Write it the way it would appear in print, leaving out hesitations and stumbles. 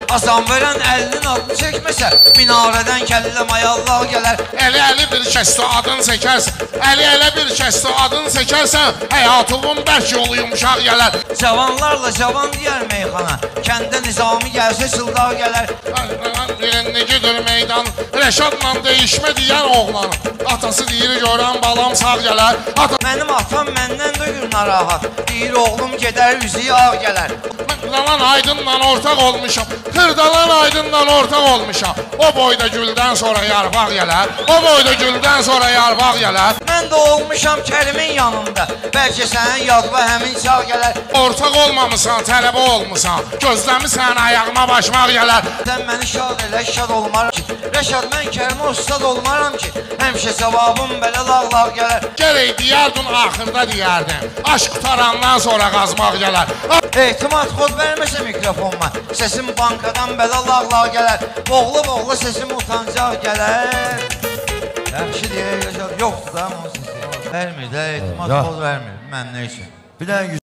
Azam verən əlinin adını çəkməsə, minarədən kəllə mayallar gələr. Əli bir kəsdə adını çəkərsən, Əli bir kəsdə adını çəkərsən, həyatımın bərk yolu yumuşaq gələr. Cavanlarla cavan deyər meyxana, kəndə nizami gəlsə çıldar gələr. Birində gedir meydan, Rəşadla deyişmə deyən oğlanım. Atası deyir, görən balam sağ gələr. Mənim atam məndən döyür narahat, deyir oğlum gedər üzüyü ağ gələr. Xırdalan aydınla ortaq olmuşam, xırdalan aydınla ortaq olmuşam. O boyda güldən sonra yarpaq gələr, o boyda güldən sonra yarpaq gələr. Mən də olmuşam Kərimin yanında, bəlkə sənin yadva həmin çağ gələr. Ortaq olmamısan, tələbə olmuşsan, gözləmirsən ayağıma başmaq gələr. Sən məni şad elə, şad olmaram ki, Rəşad mən Kərimə ustad olmaram ki, həmişə cavabım belə lağ gələr. Gərək deyərdin, axırda deyərdin, aşk qutarandan sonra qazmaq gələr. Ehtimat xod verməsə mikrofonma, səsim bankadan belə lağ gələr. Boğla səsim utancaq gələr. Yaxşı deyək, yoxdur da onun səsi. Vermir də, ehtimat xod vermir, mən nə üçün?